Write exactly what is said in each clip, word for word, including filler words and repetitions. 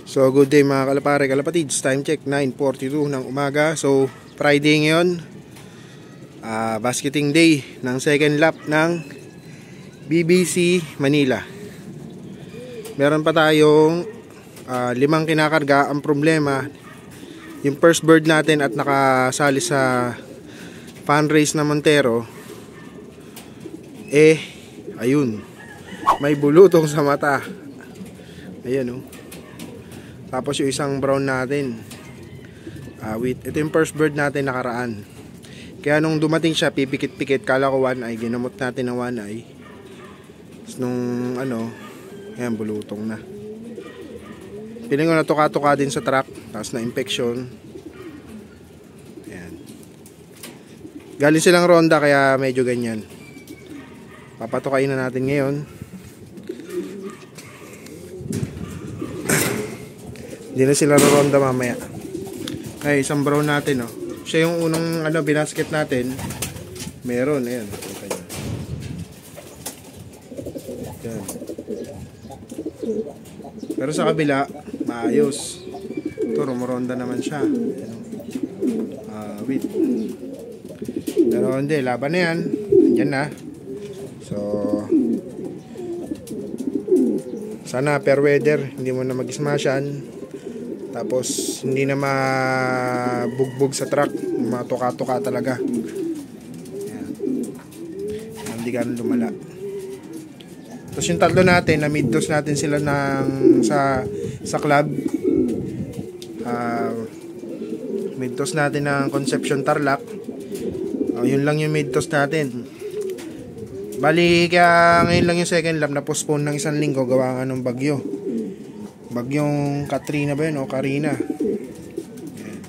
So good day mga kalapare, kalapatids. Time check nine forty-two ng umaga. So Friday ngayon, uh, basketing day ng second lap ng B B C Manila. Meron pa tayong uh, limang kinakarga. Ang problema, yung first bird natin at nakasali sa fan race na Montero, eh ayun, may bulutong sa mata. Ayan oh. Tapos yung isang brown natin, uh, with, ito yung first bird natin nakaraan. Kaya nung dumating siya, pipikit-pikit, kala ko one eye, ginamot natin ng one eye. Tapos nung ano, ayan, bulutong na. Piling ko na tuka-tuka din sa truck, tapos na infection. Ayan. Galing silang ronda kaya medyo ganyan. Papatukain na natin ngayon. Hindi na sila ronda mamaya. Ay, isang brown natin, oh. Siya yung unang ano, binasket natin. Meron, ayan. Ayan. Pero sa kabila, maayos. Ito, rumoronda naman siya. Ah, uh, wait. Pero hindi, laban na yan. Andyan na. So, sana fair weather, hindi mo na mag-smashan. Tapos hindi na mabugbog sa truck, matuka-tuka talaga. Ayan. Hindi ganun lumala. Tapos yung tatlo natin, na mid-dose natin sila ng sa sa club. Uh, mid-dose natin ng Concepcion Tarlac. Oh, yun lang yung mid-dose natin. Bali, kaya ngayon lang yung second lap na postpone ng isang linggo gawa nga ng bagyo. Bagyong Katrina ba yun o Karina. Ayan.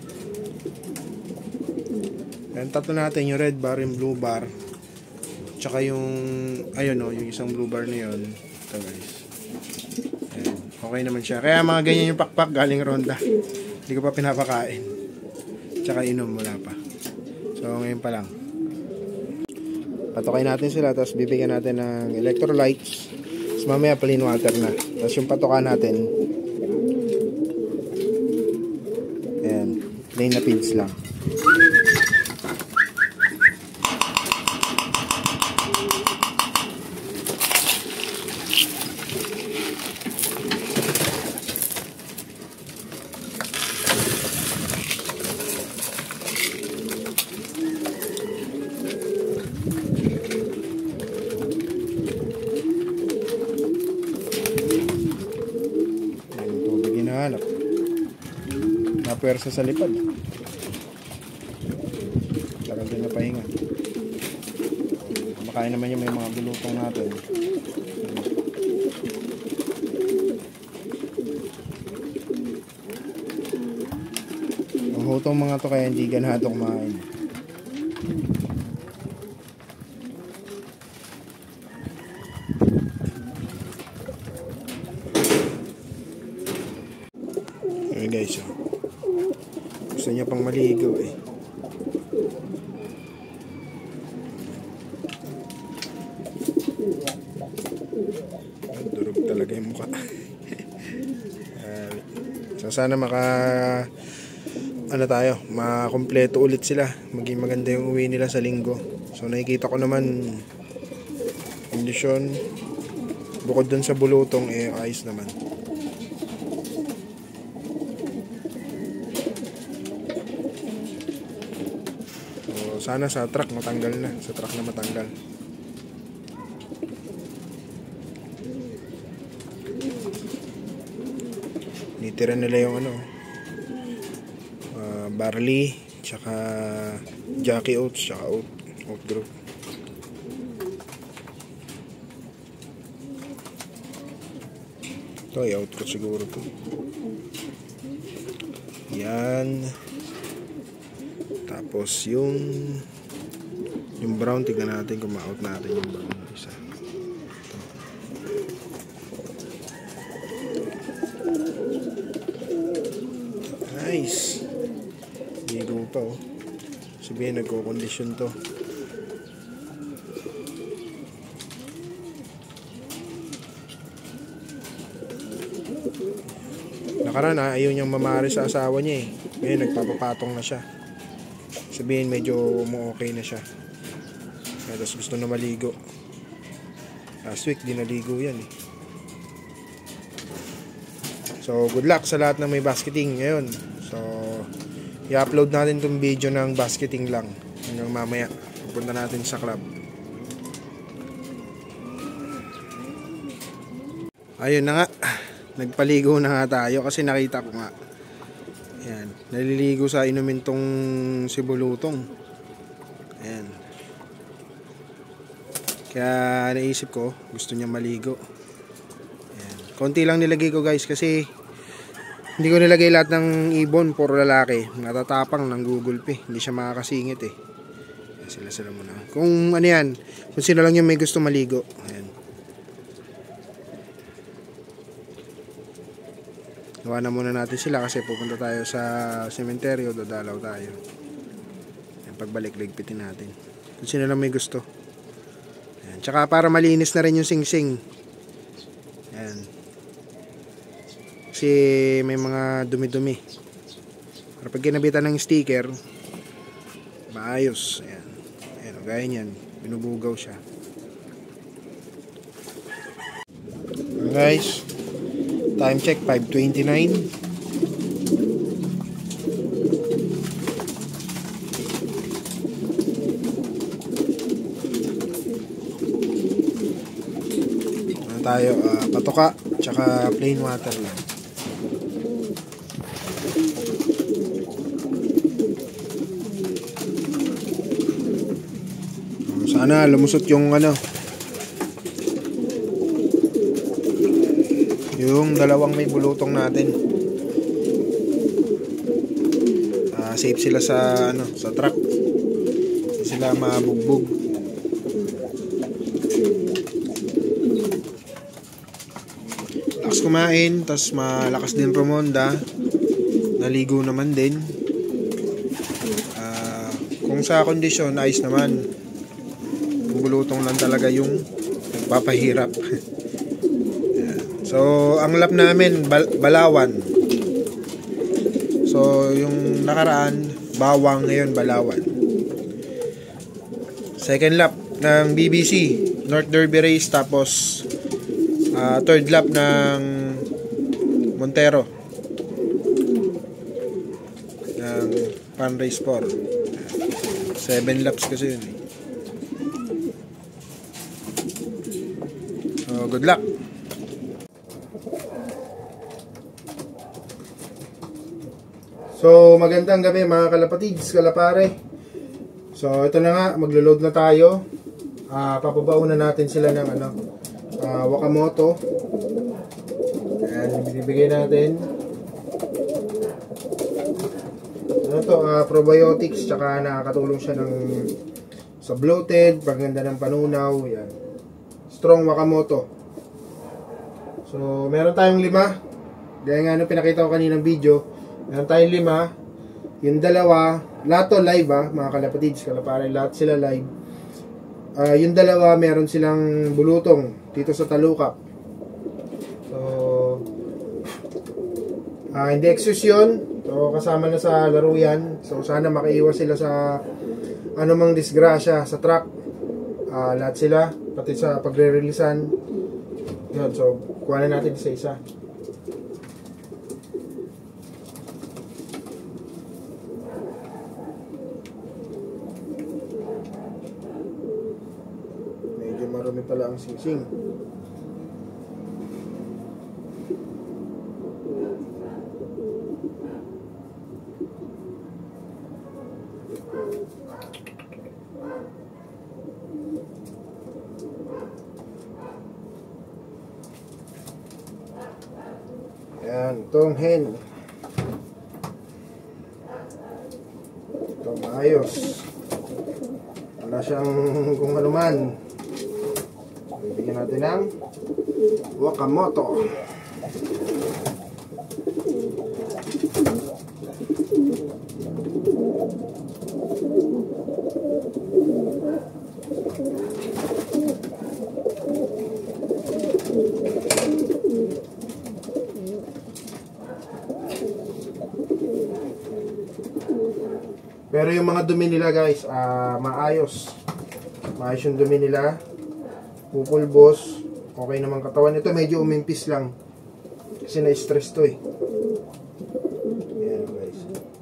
Ayan, tatlo natin yung red bar, yung blue bar, tsaka yung ayun o, yung isang blue bar na yun. Ito guys. Ayan. Okay naman siya. Kaya mga ganyan yung pakpak galing ronda. Hindi ko pa pinapakain. Tsaka inom, wala pa. So ngayon pa lang. Patukain natin sila, tapos bibigyan natin ng electrolytes. Tapos mamaya plain water na. Tapos yung patuka natin, ayan, plain na feeds lang. Napuwersa sa lipad. Tagal din na pahinga. Makain naman yung may mga bulutong natin. Ang hutong mga to kaya hindi ganado kumain. Ayan guys, oh. Gusto niya pang maligo eh. Durog talaga yung mukha. uh, so sana maka ano tayo, makompleto ulit sila. Maging maganda yung uwi nila sa linggo. So nakikita ko naman kondisyon, bukod dun sa bulutong eh ayos naman. Sana sa truck matanggal na. Sa truck na matanggal. Nitira nila yung ano, uh, barley, tsaka Jackie Oats, tsaka oat, oat group. Ito ay out ko siguro to. Yan. Tapos yung yung brown, tignan natin kung ma-out natin yung brown isa. Ito. Nice. Bigo pa oh. Sabihin nagko-condition to. Nakaraan ha, ayaw niyang mamari sa asawa niya eh. Ngayon nagpapapatong na siya. Sabihin medyo mo-okay na siya. Kaya tapos gusto na maligo. Last week di naligo yan eh. So good luck sa lahat ng may basketing ngayon. So i-upload natin itong video ng basketing lang hanggang mamaya. Pupunta natin sa club. Ayun na nga. Nagpaligo na nga tayo kasi nakita ko nga. Ayan. Naliligo sa inumin tong si Bulutong. Ayan. Kaya naisip ko, gusto niya maligo. Ayan. Konti lang nilagay ko guys kasi hindi ko nilagay lahat ng ibon for lalaki. Natatapang ng gugulpi. Hindi siya makakasingit eh. Ayan, sila sila muna. Kung ano yan, kung sino lang yung may gusto maligo. Ayan. Gawa na muna natin sila kasi pupunta tayo sa sementeryo, dadalaw tayo. Ayan, pagbalik ligpitin natin. Kung sino lang may gusto. Ayan. Tsaka para malinis na rin yung singsing. Ayan. Kasi may mga dumi-dumi. Para pag kinabitan ng sticker, maayos. Ayan. Ayan, gaya niyan. Binubugaw siya. Ayan guys. Time check, five twenty-nine. Ano tayo, uh, patoka, tsaka plain water lang. Sana lumusot yung ano, yung dalawang may bulutong natin. Uh, safe sila sa ano, sa truck. Hindi sila mabugbog. Lakas kumain, tas malakas din rumonda. Naligo naman din. Uh, kung sa kondisyon, ayos naman. Yung bulutong lang talaga yung nagpapahirap. So, ang lap namin, bal Balawan. So, yung nakaraan, Bawang, ngayon Balawan. Second lap ng B B C, North Derby Race, tapos uh, third lap ng Montero. Ng Pan Race four. Seven laps kasi yun. So, good luck. So, magandang gabi mga kalapatids, kalapare. So, ito na nga, maglo-load na tayo. Uh, papabaunan natin sila ng ano, uh, Wakamoto. Ayan, binibigay natin. Ano to, uh, probiotics, tsaka nakakatulong siya ng sa bloated, pagganda ng panunaw. Yan. Strong Wakamoto. So, meron tayong lima. Gaya nga nung pinakita ko kaninang video. Meron tayong lima. Yung dalawa, lahat to live ah, mga kalapatids, kalapare, lahat sila live. Uh, yung dalawa, meron silang bulutong dito sa talukap. So, uh, hindi excuse yun. So, kasama na sa laro yan. So, sana makaiwas sila sa anumang disgrasya sa truck. Uh, lahat sila, pati sa pagre-releasean. Yun, so, kuha na natin isa-isa. Marami pala ang singsing. Yan, itong hen. Ito maayos. Wala siyang kung ano man. Bigyan natin ng Wakamoto. Pero yung mga dumi nila guys, uh, maayos. Maayos yung dumi nila. Pupulbos. Okay naman katawan. Ito medyo umimpis lang. Kasi na-stress to eh. Ayan guys.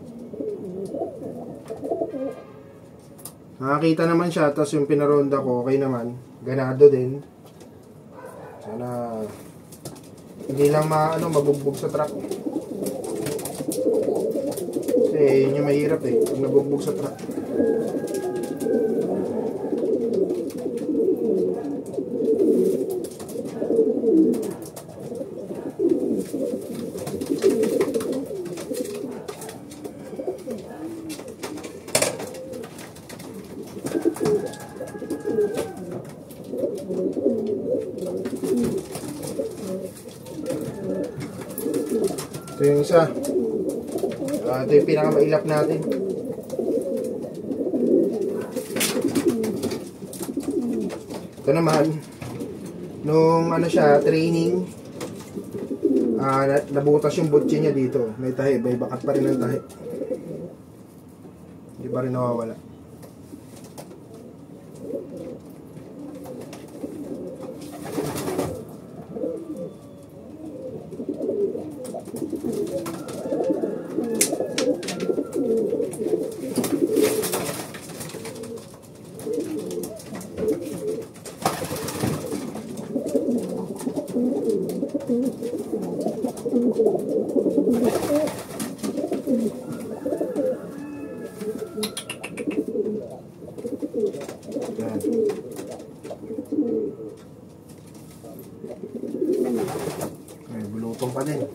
Nakakita naman siya. Tapos yung pinaronda ko, okay naman. Ganado din. Sana hindi lang ma, ano, mabugbog sa truck. Kasi yun yung mahirap eh. Pag nabugbog sa truck. Ito yung isa. Uh, ito yung pinakamailap natin. Ito naman, nung ano siya, training, uh, nabutas yung butchi niya dito. May tahi, may bakat pa rin ang tahi. Hindi pa rin nawawala. Ay, bulutong pa din.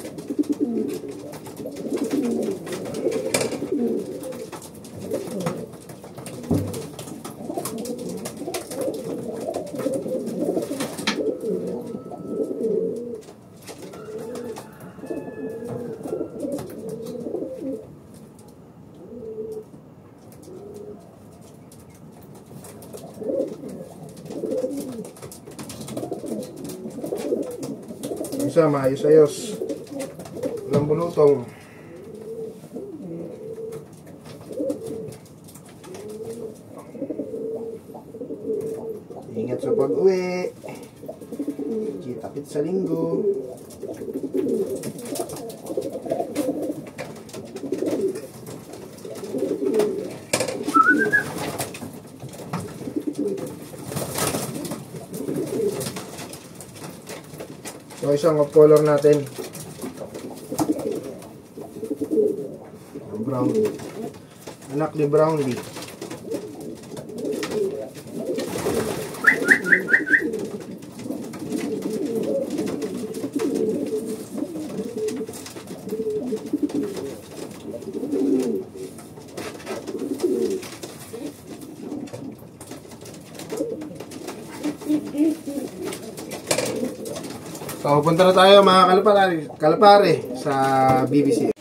Isa, maayos-ayos. Walang bulutong. Ingat sa pag-uwi. Kita-kit sa linggo. So, isang of color natin. Brownlee. Anak ni Brownlee. So, punta na tayo mga kalapare, kalapare sa B B C.